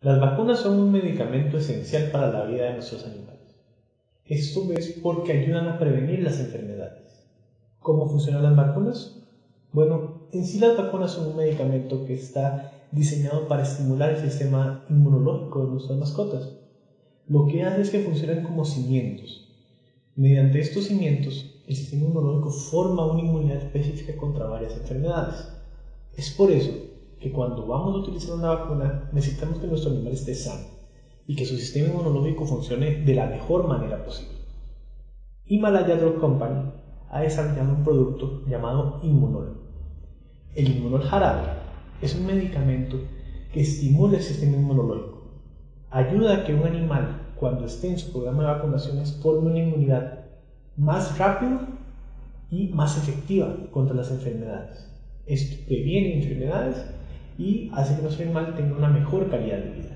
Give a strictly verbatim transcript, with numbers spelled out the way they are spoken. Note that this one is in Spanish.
Las vacunas son un medicamento esencial para la vida de nuestros animales. Esto es porque ayudan a prevenir las enfermedades. ¿Cómo funcionan las vacunas? Bueno, en sí las vacunas son un medicamento que está diseñado para estimular el sistema inmunológico de nuestras mascotas. Lo que hace es que funcionan como cimientos. Mediante estos cimientos, el sistema inmunológico forma una inmunidad específica contra varias enfermedades. Es por eso que cuando vamos a utilizar una vacuna necesitamos que nuestro animal esté sano y que su sistema inmunológico funcione de la mejor manera posible. Himalaya Drug Company ha desarrollado un producto llamado Immunol. El Immunol jarabe es un medicamento que estimula el sistema inmunológico. Ayuda a que un animal, cuando esté en su programa de vacunaciones, forme una inmunidad más rápida y más efectiva contra las enfermedades. Esto previene enfermedades y hace que nuestro animal tenga una mejor calidad de vida.